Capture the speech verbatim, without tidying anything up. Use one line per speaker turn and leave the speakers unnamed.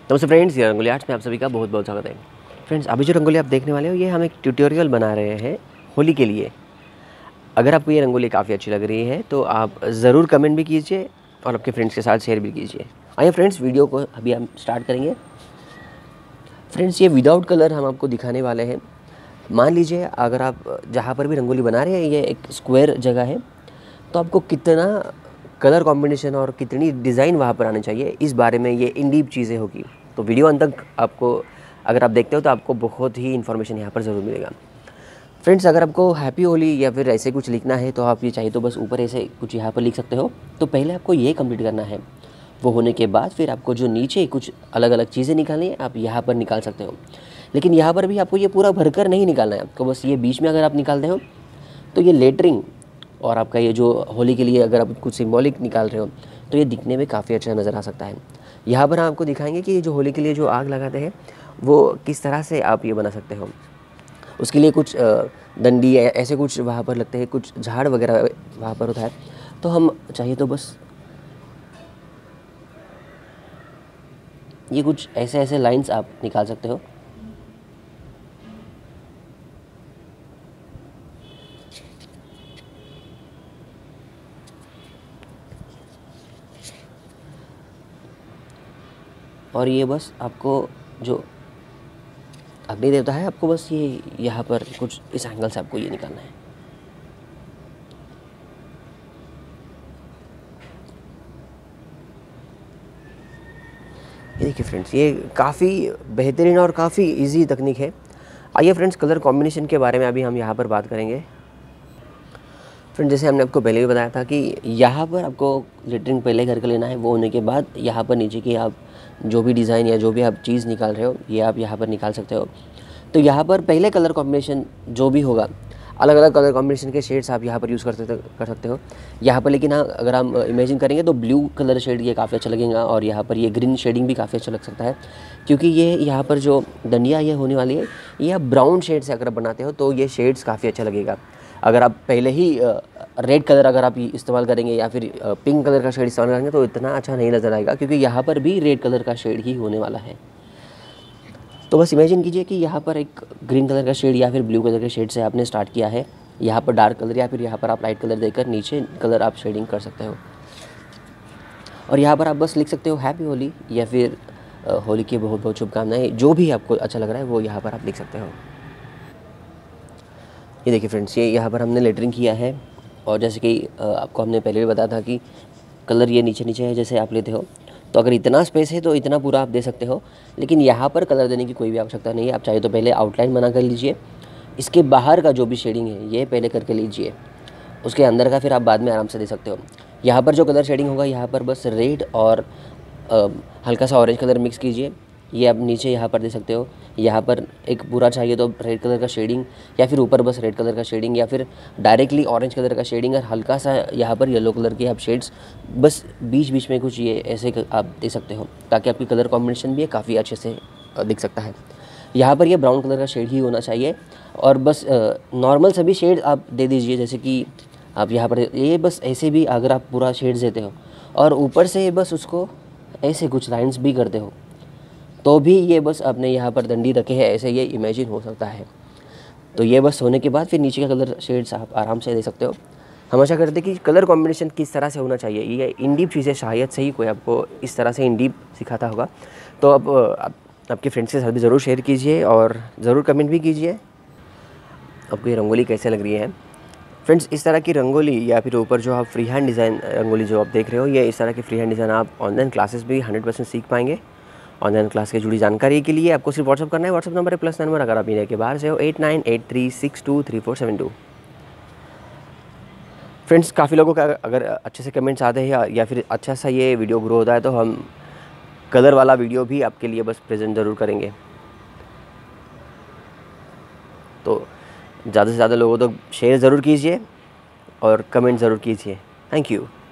नमस्ते फ्रेंड्स, ये रंगोली आर्ट्स में आप सभी का बहुत बहुत स्वागत है। फ्रेंड्स, अभी जो रंगोली आप देखने वाले हो ये हम एक ट्यूटोरियल बना रहे हैं होली के लिए। अगर आपको ये रंगोली काफ़ी अच्छी लग रही है तो आप ज़रूर कमेंट भी कीजिए और आपके फ्रेंड्स के साथ शेयर भी कीजिए। आइए फ्रेंड्स, वीडियो को अभी हम स्टार्ट करेंगे। फ्रेंड्स, ये विदाउट कलर हम आपको दिखाने वाले हैं। मान लीजिए अगर आप जहाँ पर भी रंगोली बना रहे हैं ये एक स्क्वायर जगह है, तो आपको कितना कलर कॉम्बिनेशन और कितनी डिज़ाइन वहाँ पर आनी चाहिए, इस बारे में ये इन डीप चीज़ें होगी। तो वीडियो अंत तक आपको अगर आप देखते हो तो आपको बहुत ही इन्फॉर्मेशन यहाँ पर ज़रूर मिलेगा। फ्रेंड्स, अगर आपको हैप्पी होली या फिर ऐसे कुछ लिखना है तो आप ये चाहिए तो बस ऊपर ऐसे कुछ यहाँ पर लिख सकते हो। तो पहले आपको ये कंप्लीट करना है। वो होने के बाद फिर आपको जो नीचे कुछ अलग अलग चीज़ें निकालनी है आप यहाँ पर निकाल सकते हो। लेकिन यहाँ पर भी आपको ये पूरा भरकर नहीं निकालना है, आपको बस ये बीच में अगर आप निकालते हो तो ये लेटरिंग और आपका ये जो होली के लिए अगर आप कुछ सिंबॉलिक निकाल रहे हो तो ये दिखने में काफ़ी अच्छा नज़र आ सकता है। यहाँ पर हम आपको दिखाएंगे कि ये जो होली के लिए जो आग लगाते हैं वो किस तरह से आप ये बना सकते हो। उसके लिए कुछ डंडी ऐसे कुछ वहाँ पर लगते हैं, कुछ झाड़ वगैरह वहाँ पर होता है। तो हम चाहिए तो बस ये कुछ ऐसे ऐसे लाइंस आप निकाल सकते हो। और ये बस आपको जो अग्नि देवता है आपको बस ये यहाँ पर कुछ इस एंगल से आपको ये निकालना है। ये देखिए फ्रेंड्स, ये काफ़ी बेहतरीन और काफ़ी इजी तकनीक है। आइए फ्रेंड्स, कलर कॉम्बिनेशन के बारे में अभी हम यहाँ पर बात करेंगे। फ्रेंड्स, जैसे हमने आपको पहले भी बताया था कि यहाँ पर आपको लेटरिंग पहले करके लेना है। वो होने के बाद यहाँ पर नीचे की आप जो भी डिज़ाइन या जो भी आप चीज़ निकाल रहे हो ये आप यहाँ पर निकाल सकते हो। तो यहाँ पर पहले कलर कॉम्बिनेशन जो भी होगा, अलग अलग कलर कॉम्बिनेशन के शेड्स आप यहाँ पर यूज़ कर सकते कर सकते हो यहाँ पर। लेकिन हाँ, अगर हम इमेजिन करेंगे तो ब्लू कलर शेड ये काफ़ी अच्छा लगेगा और यहाँ पर ये ग्रीन शेडिंग भी काफ़ी अच्छा लग सकता है, क्योंकि ये यहाँ पर जो डंडिया ये होने वाली है ये आप ब्राउन शेड से अगर बनाते हो तो ये शेड्स काफ़ी अच्छा लगेगा। अगर आप पहले ही रेड कलर अगर आप इस्तेमाल करेंगे या फिर पिंक कलर का शेड इस्तेमाल करेंगे तो इतना अच्छा नहीं नज़र आएगा, क्योंकि यहाँ पर भी रेड कलर का शेड ही होने वाला है। तो बस इमेजिन कीजिए कि यहाँ पर एक ग्रीन कलर का शेड या फिर ब्लू कलर के शेड से आपने स्टार्ट किया है। यहाँ पर डार्क कलर या फिर यहाँ पर आप लाइट कलर देकर नीचे कलर आप शेडिंग कर सकते हो। और यहाँ पर आप बस लिख सकते हो हैप्पी होली या फिर होली की बहुत बहुत शुभकामनाएं। जो भी आपको अच्छा लग रहा है वो यहाँ पर आप लिख सकते हो। ये देखिए फ्रेंड्स, ये यहाँ पर हमने लेटरिंग किया है। और जैसे कि आपको हमने पहले भी बताया था कि कलर ये नीचे नीचे है जैसे आप लेते हो, तो अगर इतना स्पेस है तो इतना पूरा आप दे सकते हो। लेकिन यहाँ पर कलर देने की कोई भी आवश्यकता नहीं है। आप चाहे तो पहले आउटलाइन बना कर लीजिए, इसके बाहर का जो भी शेडिंग है ये पहले करके लीजिए, उसके अंदर का फिर आप बाद में आराम से दे सकते हो। यहाँ पर जो कलर शेडिंग होगा यहाँ पर बस रेड और आ, हल्का सा ऑरेंज कलर मिक्स कीजिए, ये आप नीचे यहाँ पर दे सकते हो। यहाँ पर एक पूरा चाहिए तो रेड कलर का शेडिंग या फिर ऊपर बस रेड कलर का शेडिंग या फिर डायरेक्टली ऑरेंज कलर का शेडिंग और हल्का सा यहाँ पर येलो कलर के आप शेड्स बस बीच बीच में कुछ ये ऐसे आप दे सकते हो, ताकि आपकी कलर कॉम्बिनेशन भी काफ़ी अच्छे से दिख सकता है। यहाँ पर ये ब्राउन कलर का शेड ही होना चाहिए और बस नॉर्मल सभी शेड आप दे दीजिए। जैसे कि आप यहाँ पर ये बस ऐसे भी अगर आप पूरा शेड्स देते हो और ऊपर से बस उसको ऐसे कुछ लाइन्स भी करते हो तो भी ये बस आपने यहाँ पर डंडी रखे हैं ऐसे ये इमेजिन हो सकता है। तो ये बस होने के बाद फिर नीचे का कलर शेड्स आप आराम से दे सकते हो। हम आशा करते हैं कि कलर कॉम्बिनेशन किस तरह से होना चाहिए ये इन डीप चीज़ें शायद से ही कोई आपको इस तरह से इन डीप सिखाता होगा। तो अब आप, आपके फ्रेंड्स के साथ भी ज़रूर शेयर कीजिए और ज़रूर कमेंट भी कीजिए आपको ये रंगोली कैसे लग रही है। फ्रेंड्स, इस तरह की रंगोली या फिर ऊपर जो आप फ्री हैंड डिज़ाइन रंगोली जो आप देख रहे हो, ये इस तरह की फ्री हैंड डिज़ाइन आप ऑनलाइन क्लासेस भी हंड्रेड परसेंट सीख पाएंगे। ऑनलाइन क्लास के जुड़ी जानकारी के लिए आपको सिर्फ व्हाट्सअप करना है। व्हाट्सअप नंबर है प्लस नंबर अगर आप इंडिया के बाहर से हो eight nine eight three six two three four seven two. Friends, काफ़ी लोगों का अगर अच्छे से कमेंट्स आते हैं या फिर अच्छा सा ये वीडियो ग्रो होता है तो हम कलर वाला वीडियो भी आपके लिए बस प्रेजेंट ज़रूर करेंगे। तो ज़्यादा से ज़्यादा लोगों तक शेयर ज़रूर कीजिए और कमेंट ज़रूर कीजिए। Thank you.